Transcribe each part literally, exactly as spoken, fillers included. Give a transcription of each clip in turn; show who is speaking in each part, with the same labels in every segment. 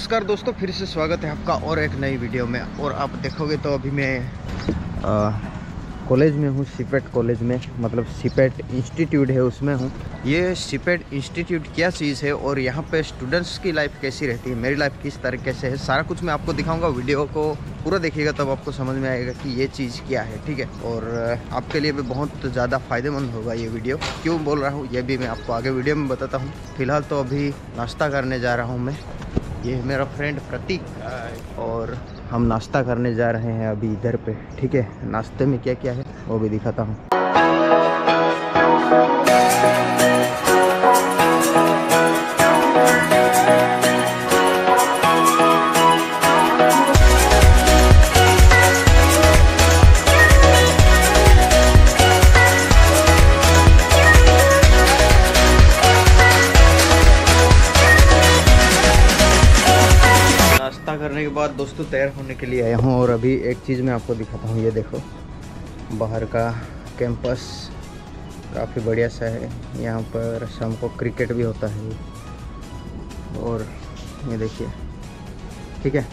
Speaker 1: नमस्कार दोस्तों, फिर से स्वागत है आपका और एक नई वीडियो में। और आप देखोगे तो अभी मैं कॉलेज में हूँ, सीपेट कॉलेज में, मतलब सीपेट इंस्टीट्यूट है उसमें हूँ। ये सीपेट इंस्टीट्यूट क्या चीज़ है और यहाँ पे स्टूडेंट्स की लाइफ कैसी रहती है, मेरी लाइफ किस तरीके से है, सारा कुछ मैं आपको दिखाऊंगा। वीडियो को पूरा देखिएगा तब आपको समझ में आएगा कि ये चीज़ क्या है, ठीक है। और आपके लिए भी बहुत ज़्यादा फ़ायदेमंद होगा ये वीडियो। क्यों बोल रहा हूँ ये भी मैं आपको आगे वीडियो में बताता हूँ। फिलहाल तो अभी नाश्ता करने जा रहा हूँ मैं। ये है मेरा फ्रेंड प्रतीक और हम नाश्ता करने जा रहे हैं अभी इधर पे, ठीक है। नाश्ते में क्या क्या है वो भी दिखाता हूँ। करने के बाद दोस्तों तैयार होने के लिए आया हूँ और अभी एक चीज़ मैं आपको दिखाता हूँ। ये देखो बाहर का कैंपस काफ़ी बढ़िया सा है। यहाँ पर शाम को क्रिकेट भी होता है और ये देखिए, ठीक है।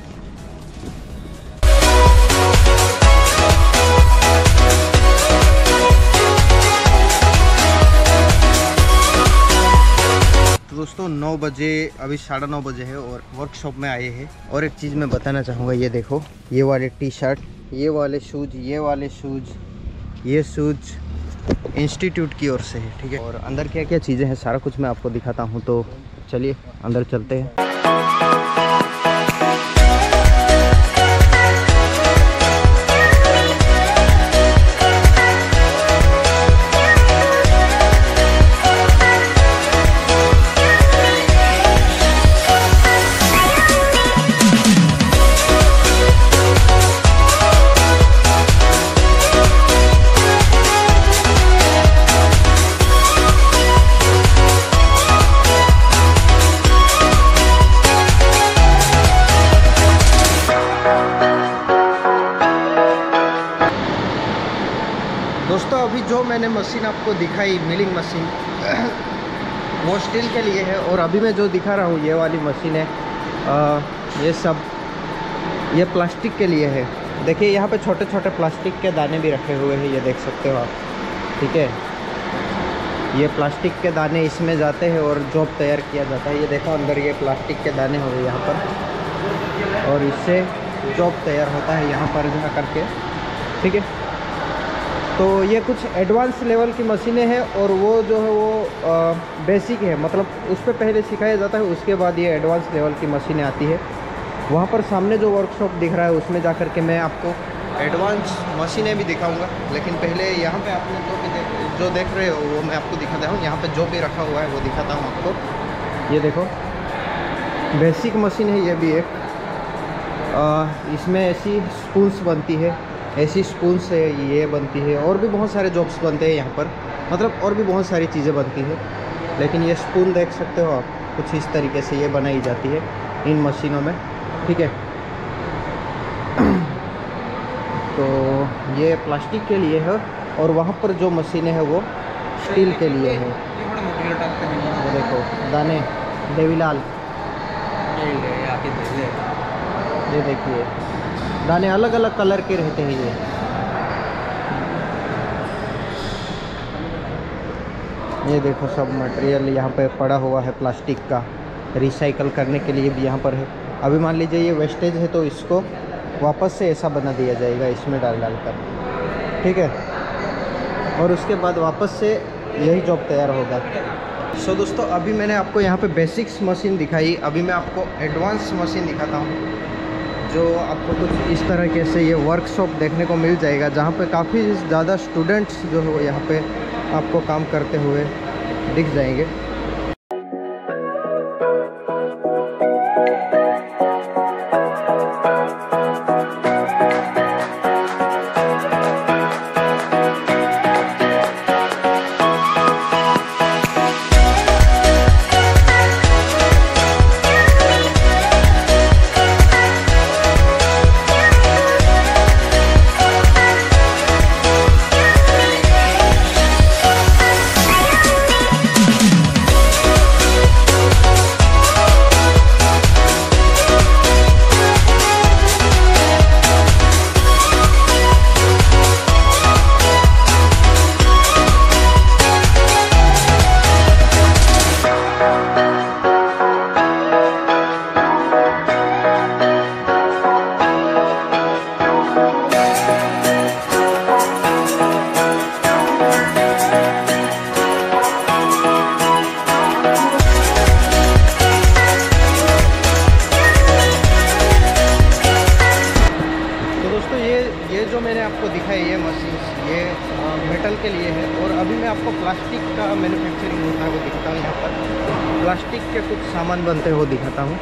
Speaker 1: दोस्तों नौ बजे, अभी साढ़े नौ बजे है और वर्कशॉप में आए हैं। और एक चीज़ मैं बताना चाहूँगा, ये देखो ये वाले टी शर्ट, ये वाले शूज़, ये वाले शूज़, ये शूज़ इंस्टीट्यूट की ओर से है, ठीक है। और अंदर क्या क्या चीज़ें हैं सारा कुछ मैं आपको दिखाता हूँ, तो चलिए अंदर चलते हैं। दोस्तों अभी जो मैंने मशीन आपको दिखाई, मिलिंग मशीन, वो स्टील के लिए है। और अभी मैं जो दिखा रहा हूँ ये वाली मशीन है, आ, ये सब ये प्लास्टिक के लिए है। देखिए यहाँ पे छोटे छोटे प्लास्टिक के दाने भी रखे हुए हैं, ये देख सकते हो आप, ठीक है। ये प्लास्टिक के दाने इसमें जाते हैं और जॉब तैयार किया जाता है। ये देखो अंदर ये प्लास्टिक के दाने हो गए यहाँ पर, और इससे जॉब तैयार होता है यहाँ पर जा करके, ठीक है। तो ये कुछ एडवांस लेवल की मशीनें हैं और वो जो है वो आ, बेसिक है, मतलब उस पर पहले सिखाया जाता है, उसके बाद ये एडवांस लेवल की मशीनें आती है। वहाँ पर सामने जो वर्कशॉप दिख रहा है उसमें जा कर के मैं आपको एडवांस मशीनें भी दिखाऊंगा। लेकिन पहले यहाँ पे आपने जो भी देख जो देख रहे हो वो मैं आपको दिखाता हूँ। यहाँ पे जो भी रखा हुआ है वो दिखाता हूँ आपको। ये देखो बेसिक मशीन है ये भी एक, आ, इसमें ऐसी स्पून्स बनती है, ऐसी स्पून से ये बनती है, और भी बहुत सारे जॉब्स बनते हैं यहाँ पर, मतलब और भी बहुत सारी चीज़ें बनती है। लेकिन ये स्पून देख सकते हो आप, कुछ इस तरीके से ये बनाई जाती है इन मशीनों में, ठीक है। तो ये प्लास्टिक के लिए है और वहाँ पर जो मशीनें हैं वो स्टील के लिए है। वो देखो दाने देवीलाल, ये देखिए दाने अलग अलग कलर के रहते हैं। ये ये देखो सब मटेरियल यहाँ पे पड़ा हुआ है प्लास्टिक का, रिसाइकल करने के लिए भी यहाँ पर है। अभी मान लीजिए ये वेस्टेज है तो इसको वापस से ऐसा बना दिया जाएगा इसमें डाल डाल कर, ठीक है। और उसके बाद वापस से यही जॉब तैयार होगा। सो so, दोस्तों अभी मैंने आपको यहाँ पे बेसिक्स मशीन दिखाई, अभी मैं आपको एडवांस मशीन दिखाता हूँ, जो आपको कुछ इस तरीके से ये वर्कशॉप देखने को मिल जाएगा, जहाँ पे काफ़ी ज़्यादा स्टूडेंट्स जो है वो यहाँ पे आपको काम करते हुए दिख जाएंगे। मैंने आपको दिखाई ये मशीन, ये मेटल के लिए है। और अभी मैं आपको प्लास्टिक का मैन्युफैक्चरिंग होता है वो दिखाता हूँ। यहाँ पर प्लास्टिक के कुछ सामान बनते हैं वो दिखाता हूँ।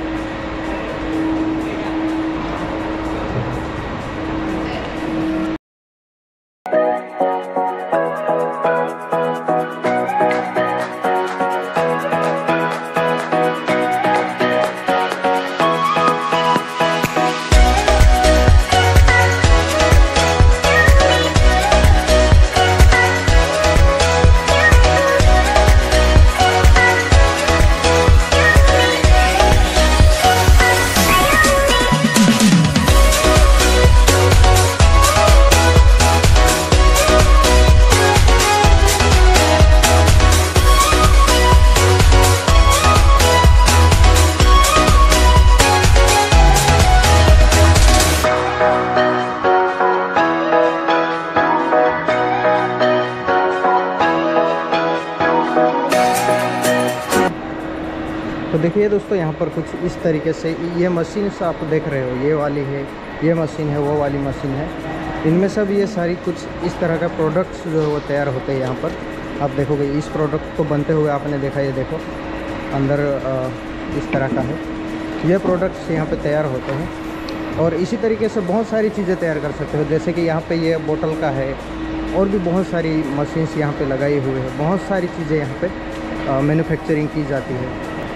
Speaker 1: तो देखिए दोस्तों, यहाँ पर कुछ इस तरीके से ये मशीन से आप देख रहे हो, ये वाली है, ये मशीन है, वो वाली मशीन है। इनमें सब ये सारी कुछ इस तरह का प्रोडक्ट्स जो है वो तैयार होते हैं। यहाँ पर आप देखोगे इस प्रोडक्ट को बनते हुए आपने देखा, ये देखो अंदर इस तरह का है। ये प्रोडक्ट्स यहाँ पे तैयार होते हैं और इसी तरीके से बहुत सारी चीज़ें तैयार कर सकते हो। जैसे कि यहाँ पे ये बोतल का है और भी बहुत सारी मशीन्स यहाँ पे लगाई हुई है। बहुत सारी चीज़ें यहाँ पे मैन्युफैक्चरिंग की जाती है।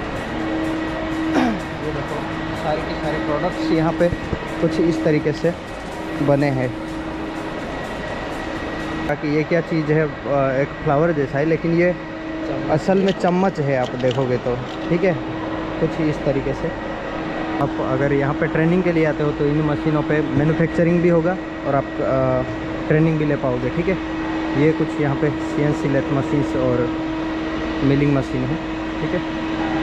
Speaker 1: ये देखो सारे के सारे प्रोडक्ट्स यहाँ पे कुछ इस तरीके से बने हैं। ताकि ये क्या चीज़ है, एक फ्लावर जैसा है, लेकिन ये असल में चम्मच है। आप देखोगे तो ठीक है, कुछ इस तरीके से। आप अगर यहाँ पे ट्रेनिंग के लिए आते हो तो इन मशीनों पे मैन्युफैक्चरिंग भी होगा और आप आ, ट्रेनिंग भी ले पाओगे। ठीक है, ये कुछ यहाँ पे C N C lathe machines और मिलिंग मशीन है। ठीक है,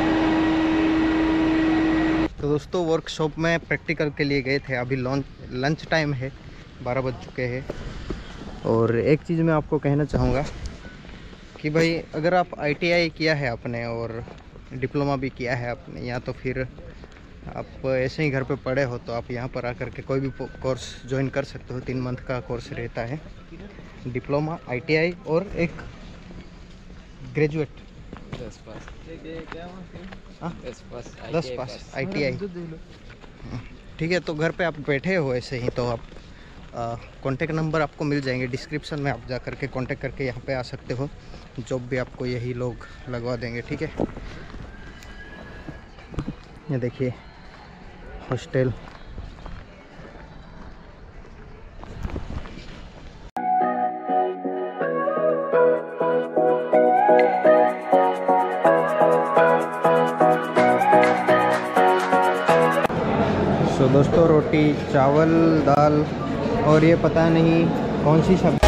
Speaker 1: तो दोस्तों वर्कशॉप में प्रैक्टिकल के लिए गए थे। अभी लॉन्च लंच टाइम है, बारह बज चुके हैं। और एक चीज़ मैं आपको कहना चाहूँगा कि भाई अगर आप आई टी आई किया है आपने और डिप्लोमा भी किया है आपने, या तो फिर आप ऐसे ही घर पे पढ़े हो, तो आप यहाँ पर आकर के कोई भी कोर्स ज्वाइन कर सकते हो। तीन मंथ का कोर्स रहता है, डिप्लोमा, आई टी आई और एक ग्रेजुएट। दस पास दस पास आई टी आई। ठीक है, तो घर पे आप बैठे हो ऐसे ही, तो आप कॉन्टेक्ट नंबर आपको मिल जाएंगे डिस्क्रिप्शन में। आप जा कर के कॉन्टेक्ट करके यहाँ पे आ सकते हो। जॉब भी आपको यही लोग लगवा देंगे। ठीक है, ये देखिए हॉस्टल। तो दोस्तों रोटी, चावल, दाल और ये पता नहीं कौन सी सब्जी।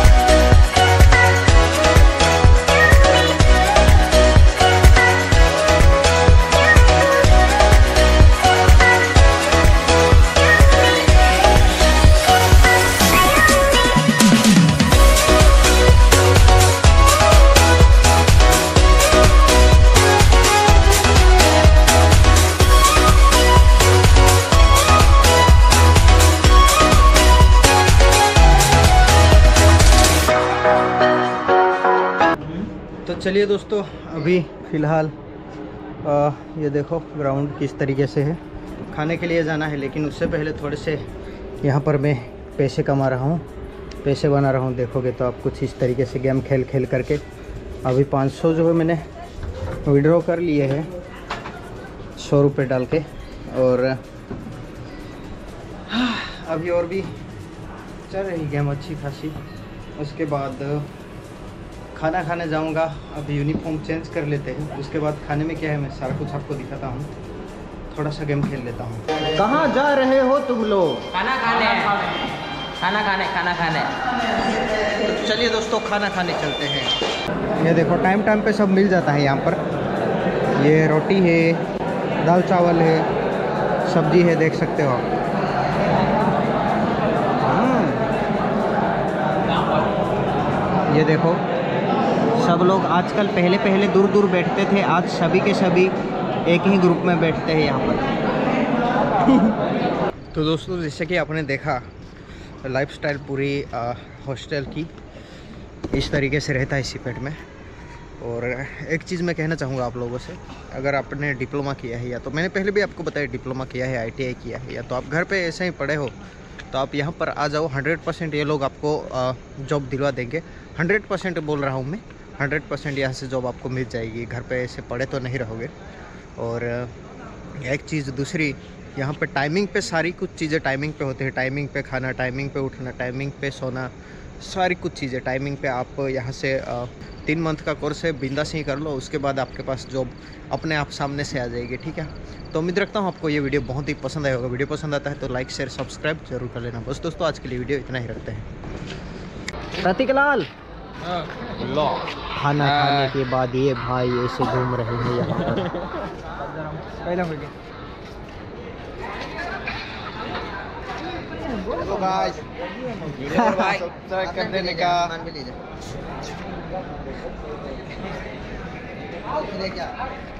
Speaker 1: तो चलिए दोस्तों, अभी फ़िलहाल ये देखो ग्राउंड किस तरीके से है। खाने के लिए जाना है, लेकिन उससे पहले थोड़े से यहाँ पर मैं पैसे कमा रहा हूँ, पैसे बना रहा हूँ। देखोगे तो आप कुछ इस तरीके से गेम खेल खेल करके अभी पाँच सौ जो है मैंने विड्रॉ कर लिए हैं, सौ रुपये डाल के। और अभी और भी चल रही गेम अच्छी खासी। उसके बाद खाना खाने जाऊंगा। अभी यूनिफॉर्म चेंज कर लेते हैं, उसके बाद खाने में क्या है मैं सारा कुछ आपको दिखाता हूँ। थोड़ा सा गेम खेल लेता हूँ। कहाँ जा रहे हो तुम लोग?
Speaker 2: खाना खाने खाना खाने खाना खाने
Speaker 1: तो चलिए दोस्तों, खाना खाने चलते हैं। ये देखो टाइम टाइम पे सब मिल जाता है यहाँ पर। ये रोटी है, दाल चावल है, सब्जी है, देख सकते हो आप। ये देखो सब लोग आजकल, पहले पहले दूर दूर बैठते थे, आज सभी के सभी एक ही ग्रुप में बैठते हैं यहाँ पर। तो दोस्तों जैसे कि आपने देखा लाइफस्टाइल पूरी हॉस्टल की इस तरीके से रहता है सीपेट में। और एक चीज़ मैं कहना चाहूँगा आप लोगों से, अगर आपने डिप्लोमा किया है, या तो मैंने पहले भी आपको बताया डिप्लोमा किया है, आईटीआई किया है, या तो आप घर पे ऐसे ही पढ़े हो, तो आप यहाँ पर आ जाओ। हंड्रेड परसेंट ये लोग आपको जॉब दिलवा देंगे। हंड्रेड परसेंट बोल रहा हूँ मैं, हंड्रेड परसेंट यहाँ से जॉब आपको मिल जाएगी। घर पे ऐसे पढ़े तो नहीं रहोगे। और एक चीज़ दूसरी, यहाँ पे टाइमिंग पे सारी कुछ चीज़ें टाइमिंग पे होती है। टाइमिंग पे खाना, टाइमिंग पे उठना, टाइमिंग पे सोना, सारी कुछ चीज़ें टाइमिंग पे। आप यहाँ से तीन मंथ का कोर्स है, बिंदास ही कर लो, उसके बाद आपके पास जॉब अपने आप सामने से आ जाएगी। ठीक है, तो उम्मीद रखता हूँ आपको ये वीडियो बहुत ही पसंद आया होगा। वीडियो पसंद आता है तो लाइक शेयर सब्सक्राइब जरूर कर लेना। बस दोस्तों, आज के लिए वीडियो इतना ही रखते हैं। प्रतीक लाल, खाना खाने के बाद ये भाई ऐसे घूम रहे हैं यहाँ पर।
Speaker 3: हेलो गाइस, सब्सक्राइब कर देने का। मान भी लीजिए क्या